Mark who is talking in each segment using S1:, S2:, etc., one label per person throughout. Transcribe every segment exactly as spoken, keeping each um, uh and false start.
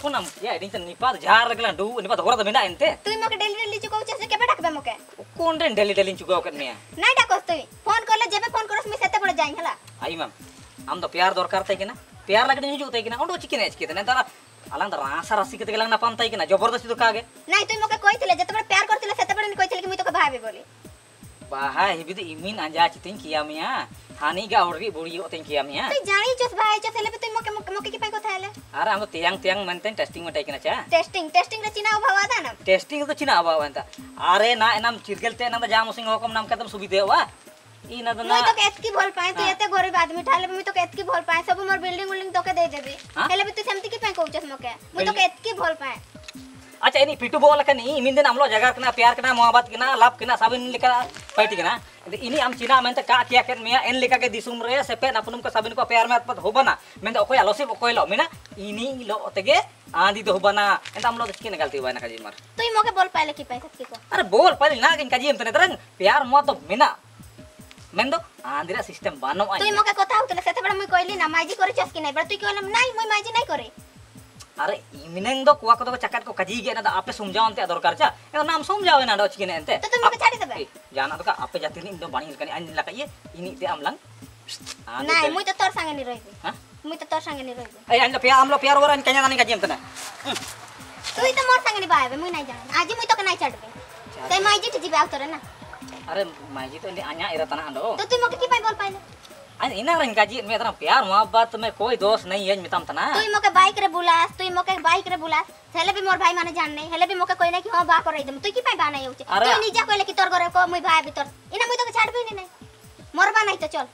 S1: को नाम या एडिंग तन निपात झार लगला दू निपात होरा द मिना एंते
S2: तुई मके डेली डेली चुकाउ छे के बेटा के मके
S1: कोन रे डेली डेली चुकाव करने
S2: नहीं डाकोस तुई फोन करले जेबे फोन करस मी सेते पड़ जाई हला
S1: आई मैम हम तो प्यार दरकार तै किना प्यार लगने हिजु तै किना ओंडो चिकन एच केते नंतर अलंग रासा रासी केते गलंग ना पाम तै किना जबरदस्ती तो कागे
S2: नहीं तुई मके कहितले जते बड़ प्यार करतिले सेते बड़ कहितले कि मी तो भाबे बोली
S1: बाहा हिबिद इमिन अंजा चितिन किया मिया हानि गा औरगी बुड़ी ओतें किया मिया
S2: तुई जानी चस भाई चस लेबे तुई मके मके की पई को थाले
S1: अरे हम तो तियांग तियांग मनतें टेस्टिंग में टाइकिना चा
S2: टेस्टिंग टेस्टिंग रे चिना भावा दाना
S1: टेस्टिंग तो चिना अबाव अंता अरे ना एनम चिरगलते ना जाम सिंह हुकम नाम कदम सुविधे वा ई ना
S2: मैं तो केत की बोल पाए तू एते गरीब आदमी ठाले मैं तो केत की बोल पाए सब मोर बिल्डिंग बिल्डिंग तो के दे देबी हेले भी तू सेमती की पई कहउचस मके मैं तो केत की बोल पाए
S1: अच्छा इनी पिटू बोल कनी इमिन दिन हमलो जगह कना प्यार कना मोहब्बत कना लाभ कना साबिन लिका पैटी कना इनी आम चिना मेनते का किया केन मिया एन लिका के दिसुम रे सेपे नापनुम को साबिन को प्यार में अतपत होबना मेनते ओकोय आलोसी ओकोय लो मिना इनी लो तेगे आंदी तो होबना एंत हमलो किन गलती होबना काजी मार
S2: तुई मके बोल पाले की पई सच्ची को
S1: अरे बोल पाले ना किन काजी एमतने तरंग प्यार मो तो मिना मेंदो आंदिरा सिस्टम बानो आई
S2: तुई मके कथा होतले सेते बड़ मुई कहली ना माइजी करे चस की नहीं बड़ तुई कहलम नहीं मुई माइजी नहीं करे
S1: अरे इमिनेंग दो कुआ को तो चक्कर को कजी गे ना आपे समझावन ते दरकार चा ए नाम समझावे ना डच किने एंते
S2: तो तुम मके छाड़ी देबे
S1: जाना तो का आपे जाति नि दो बाणी कनी आइन लकाये इनी ते आमलंग
S2: नहीं मुई तो तोर संगे नि रहिबे
S1: हां
S2: मुई तो तोर संगे नि रहिबे
S1: ए आइन प्यार हमलो प्यार वरन कन्या दानी कजी एमतने
S2: तुई तो मोर संगे नि बायबे मुई नहीं जान आज मुई तो के नहीं छाड़बे ते माइजी ठ जीबे आउतरे ना
S1: अरे माइजी तो आन्या इरा तना अंडो
S2: तो तुई मके की पई बोल पाइले
S1: अन इना रंग काजी में तना प्यार मोहब्बत में कोई दोष नहीं है मितम तना
S2: तुई मके बाइक रे बुलास तुई मके बाइक रे बुलास हेले भी मोर भाई माने जान नहीं हेले भी मके कोई नहीं कि हां बा करे दम तुई की पई बा नहीं होचे तुई निजा कहले कि तोर घरे को मुई भाई भीतर इना मुई तो छाड़बे नहीं नहीं मोर बा नहीं तो चल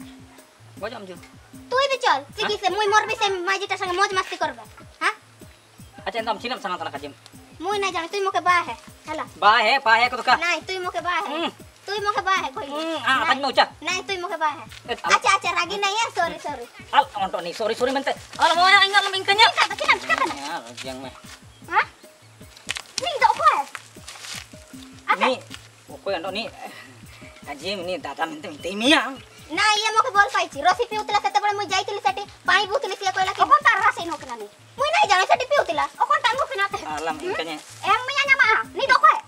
S1: हो जाम जो
S2: तुई भी चल सिकी से मुई मोर भी से माइजीटा संगे मौज मस्ती करबे हां
S1: अच्छा हम चिनम सना तना काजी
S2: मुई नहीं जान तुई मके बा है हला
S1: बा है पा है को तो का
S2: नहीं तुई मके बा है तुई मके बा है कोई
S1: हां आज में उचा
S2: नहीं तुई मके बा है अच्छा अच्छा रागी नहीं है sorry sorry
S1: al onto ni sorry sorry mente al mo yang ingat mingkanya
S2: kita kita kita
S1: ya yang me
S2: hah ni do ko है
S1: ni ko ando ni aje ni data mente mente mia
S2: ना ये मके बोल पाई छी रसी पिउतला सेते बळे मुई जाईतिली सेटी पानी बुतली से कहला कि कोन तार रसी नोकना नि मुई नहीं जाने सेटी पिउतला ओ कोन तार नोकना ते
S1: alam mingkanya
S2: एम मिया नमा नि दो को है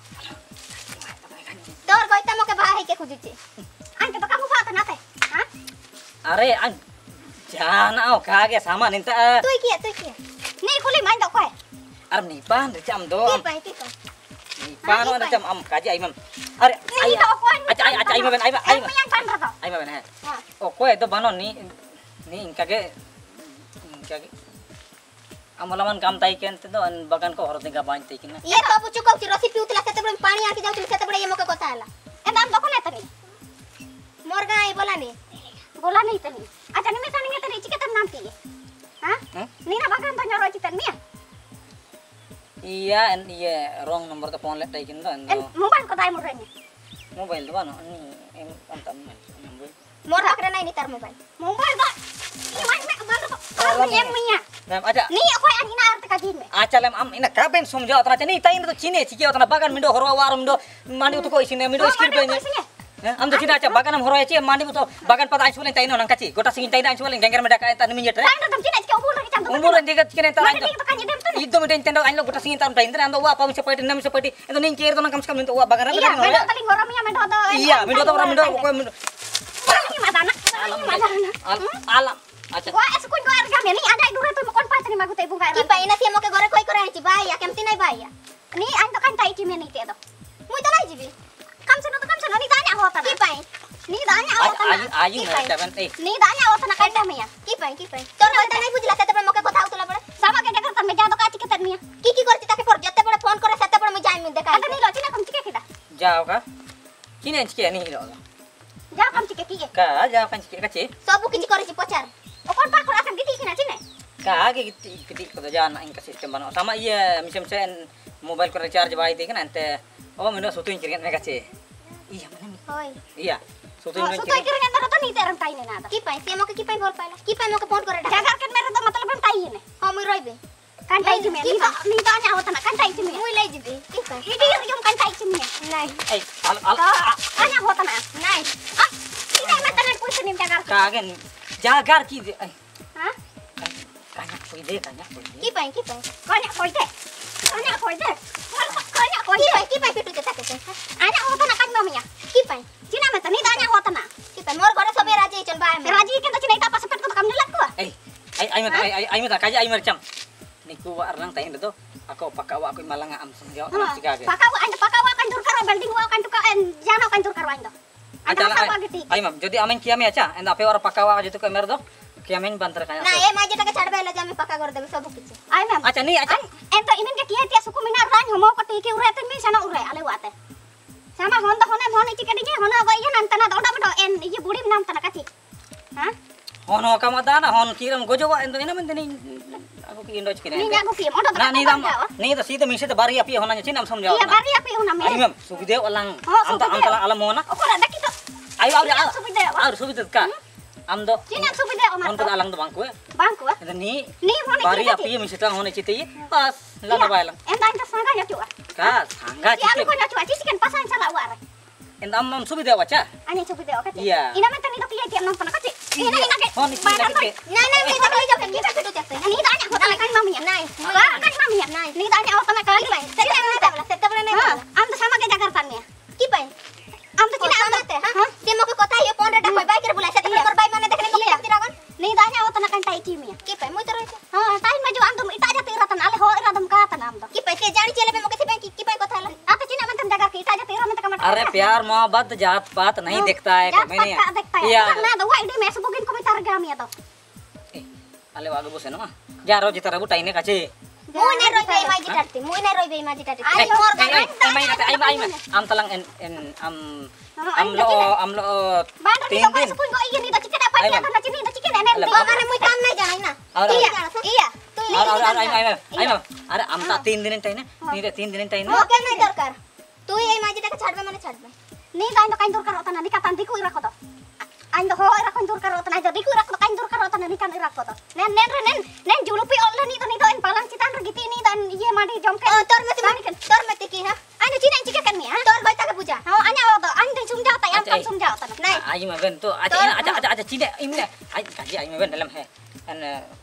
S2: तोर गइता मके बा है के खुजिची अंत तो काबू बात ना ते हां
S1: अरे an jana au kage sama ninta
S2: तुई किया तुई किया नहीं खुली मान दो को है
S1: ar ni pan cam do
S2: की पाई की पाई
S1: ni pan wana cam am kaji ai mam are ai acha ai acha ai mam ai ai
S2: Mia kan रहा
S1: ai mam hai o ko itu bano ni ni inkage inkage amalaman काम ताई के अंत तो बगान को हरदे का बांध तई किना
S2: ये तो पुचु को रसी पिउतला सेते बळे पानी आके जाउतली सेते बळे ये मके कथा हला ए दाम दको ने तनी मोर गाय बोला नहीं बोला नहीं तनी अच्छा नि मिसा नहीं तनी चिके तन नाम की हां नीना बगान तन रोची तन मिया
S1: iya en iya wrong nomor telepon lek tai kindo
S2: en mobile को दाई मोर रे
S1: mobile do bano ni em antam nomor
S2: मोर आकरे नहीं नी तार मोबाइल मोबाइल दा ई मान में बाल को em मिया
S1: nam aja
S2: नी कोई अनिना अर्थ का दिन में
S1: acha lem am ina kaben somjao tana chani tai ina to chine chike tana bagan mindo horo war mindo mandi to ko isine mindo skir pe ni am to china acha bagan am horo eche mandi to bagan pada aisu len tai no nang kachi gota singin tai aisu len genger meda kai tan minjet
S2: tai tam china ke umur ke tam
S1: umur ndiga chine ta
S2: ai to kan dem tu
S1: iddo miten tendo ain lo gota singin tam tai indra ando wa pa mi sepati nam sepati itu ning kir to nang kam kam to wa bagan
S2: iya mindo tali ngora miya mindo do
S1: iya mindo to mindo ko mindo
S2: ini madana alam
S1: alam acha
S2: wa es kun ko arga me ni ada dure tu kon pa tani magu te bunga ki pai na si mo ke gore koi kore ci baya kemti nai baya ni an to kan tai ci me ni te do mui to nai jibi kam se no to kam se no ni tanya hota ki pai ni tanya hota
S1: ayu ayu na jaban eh
S2: ni tanya hota na kan me ya ki pai ki pai tor hoita nai bujila sete mo ke kotha utula bade sama ke dekar tam me ja do ka ci ke tania ki ki करती ताके पर जते बड़े phone करे सते बड़े मैं जाई में देखा अरे नहीं लची ना कम चिके किदा
S1: जाओ का किने चिके नहीं लो
S2: जा कम चिके की
S1: का जाओ kan चिके kaci
S2: सब किछि करे ci पचार ओ कोन पार कोन गिटी किना चिने
S1: kage gitu gitu ko jana ing sistem bano sama iya misem sen mobile ko recharge bai de kan ante oh mendo sutuin kiringan me kace iya mana
S2: hoy
S1: iya sutuin
S2: kiringan sutuin kiringan mero to ni terang tai ne nada ki pai se mo ke ki pai bol paila ki pai mo ke phone करे jagar ken mero to मतलब हम tai ne हो मुई रोइबे kan tai ci me ni ni tanya awat na kan tai ci me मुई ले जिबे ki pai ki dir yum kan tai ci me nai
S1: eh al al
S2: tanya awat na nai ah ini me tanan puisi nim jagar
S1: kage jagar ki
S2: ha
S1: kage कोई दे tanya कोई
S2: की पाई की पाई कोन्या कोई दे कोन्या कोई दे कोन्या कोई दे की पाई पिटू देता के आना होता ना काज मम्मी की पाई चिना में तनी दाना होता ना की पाई मोर घरे सबे राजी चल बाय में राजी के तो चिना इता पास पेट को काम नहीं लगको
S1: eh ai ai mata ai ai mata kaja ai mercam niku wa arang tayin do ako pakawa ako malanga am sumjau am sigage
S2: pakawa anda pakawa kan dur karo building wa kan tuka en jana kan dur karo ando
S1: acha ai mam jodi amen kiame acha en ape ora pakawa jitu ke mer do kiamen bantar kaya
S2: na e maje taka chadbe la jame paka kar debi सब किछ ai mem
S1: acha ni acha
S2: en to imen ke kiye tia suku minar ran homo ko ti ki ure ten mi sana ure ale wate sama honda hone hone chike dinge hona go ye nan tana doda bodo en ye budi nam tana kati ha
S1: hon ho kamadana hon kiram gojo wa endo ina mendeni aku ki indo chikine
S2: ni nyago ki odo
S1: na ni dam ni to sita mi sita bari api hona chinam samjao
S2: iya bari api hona me
S1: ai mem subide alang am ta am ta alam hona
S2: ko na dakito
S1: ayo ayo
S2: subide
S1: ayo subide ka am do
S2: cina subide o
S1: hon ta alang do bangku
S2: bangku
S1: enda ni
S2: ni hone
S1: bari api mi sita hona chiti pas la na bailang
S2: en dan ta sanga ya tuwa
S1: ka sangga
S2: ya
S1: chiti
S2: ko na tuwa chisi kan pasan sala ware
S1: enda am subide wacha
S2: ani subide o kati
S1: iya
S2: ina men tani do kiye ti nam tana kati ina ina ke
S1: hon ni kira ke
S2: na na ni ta kali jokan kita kudu jaste ni tanya hota kan mami nai ba kan mami nai ni tanya hota na kali bai sete na tabla sete bra na am to sama ke jakarta ne ki pai am to kina am te ha te mo ke kota ye pon reda koi bai kir bulai sete per bai mane dekne mo ke tiragon ni tanya hota na kan tai ki mi ki pai moi tero ha tai ma jo am to ita ja tira tan ale ho ira dum ka tan am to ki pai ke jani chele pe mo ke se ki pai kotha la ata china men tam jaga ki ita ja tira men ka
S1: अरे प्यार मोहब्बत जात पात नहीं देखता है मैंने
S2: iya na do wa ide me subugin ko mitar ga mi to
S1: ale wago bose no jaro jitara bu taine kace
S2: moi na roi bei maji tatti moi na roi bei maji tatti ai mor ga
S1: ai mai nate ai mai am talang en en am am lo am lo
S2: bandar ni ko su ko iya ni da chicken apa dia na chini da chicken enen to mane moi kam na janai na iya iya tu
S1: ar ar ai ai ai अरे am ta तीन दिन taine ni de तीन दिन taine
S2: oke nai dorkar tu ei maji taka chadbe mane chadbe ni da indo kain dorkar otana ni katan diku ira koto ando ho ira kain dorkar otana da diku ira kain dorkar otana ni kan ira koto nen nen nen nen julupi olla ni to ni to en palang citan regiti ni dan ye madi jomke oh tor meti mani kan tor meti ki ha ane cina cika kan mi ha tor bai taka puja ha anya oto ande sumjao ta am tam sumjao ta nai
S1: ai ma ben to aja aja aja aja cine imne ai kaji ai ma ben dalam he an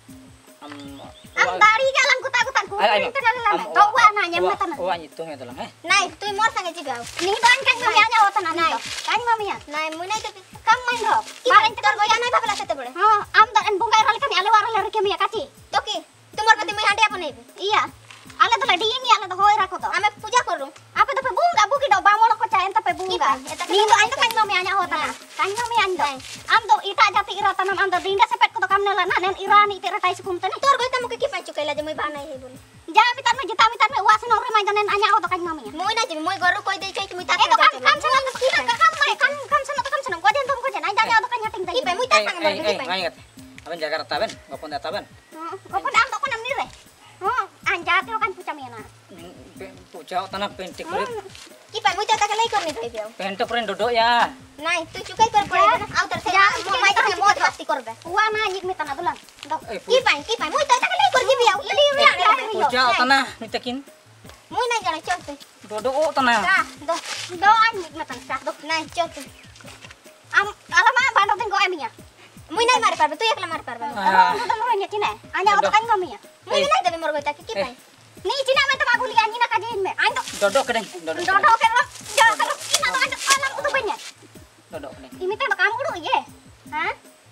S1: am
S2: am dari galang kuta kuta ku
S1: ai
S2: itu dalam to wa na nyam mata na
S1: wa itu me dalam he
S2: nai tu mor sange jiga ni dan kan mi anya oto na nai kan mami ya nai munai to kam main ro bareng tor goya nai babla sete bole ha am da en bungai rale kami ale warale reke mi kati to ki tumor pati mai hande apa nei iya ale to ladi ni ale to hoi rakho to ame puja koru apa to pe bunga buki do bamono ko cha enta pe bunga ni do ando kan mami anya hota na kan mami ando am do ita jati ira tanam ando dinda sepet ko to kam nela na nen irani tira tai sukum tani tor goi tamu ke ki pachu kaila je moi banai he bole ja mi tan me jita mi tan me wa seno re mai janen anya hota kan mami moi na je moi goru koi dei chai mi ta ka kam kam seno to kita ka kam mai kam kam seno to kam seno ko den tom ko je na janya hota kan nyating dai pe moi ta sang ber ki
S1: ai ngat aben jakarta ben gopon data ben
S2: gopon am to ko nam ni re ho anja tio kan pucha mi na
S1: pucha tanah pentik kulit
S2: ki pa moi ta ka lai korni dai pe
S1: pentok pren dodok ya
S2: nai tu cukai per pore na au ter se mo mai ta mo pasti korbe wa na yik mi tanah dulang ki pa ki pa moi ta ka lai kor ki biau ili ri
S1: pucha tanah mitakin
S2: moi na jana chote
S1: dodok oh tanah
S2: ka do do an yik mi tanah sa do nai chote am alama bando ten go eminya moi nai mari parbe tu ekla mari parbe do do lo nya cine anya auto kan mami ya moi nai debi mor go ta ki ki pa ni cina men ta maguli anjina ka jin me ando
S1: dodok kedeng dodok
S2: dodok ke lo ja kalau ina to ando alam utu benya
S1: dodok kedeng
S2: ini teh kamu dulu ye ha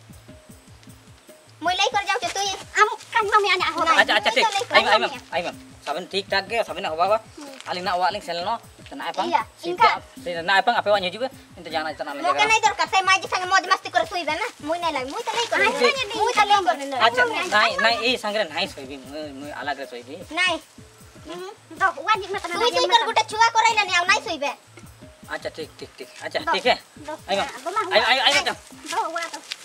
S2: moi lai kor jau tu am kan mami anya ho
S1: aja aja tik ai ai ai ai saben tik tak ge saben nak bawa aling nak wa aling selno tena apa singka tena apa apa wa juga itu jangan tena
S2: mo kan ai dorkar sai mai sang mod masti kor sui bena moi nai lai moi ta lai kor moi ta lai kor
S1: aja nai nai eh sangre nai soibi moi alag soibi
S2: nai to wajib na tena tu tu kor guta chua korai na au nai soibe
S1: aja tik tik tik aja tik he ai ai ai ai
S2: do wa to